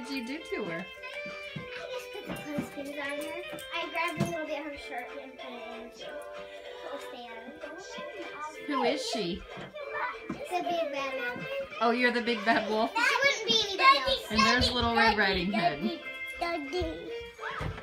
did you do to her? I just put the clothespins on her. I grabbed a little bit of her shirt and put it into a stand. Who is she? It's a big bad wolf. Oh, you're the big bad wolf? She wouldn't be anybody else. And there's Little Red Riding Hood. Daddy.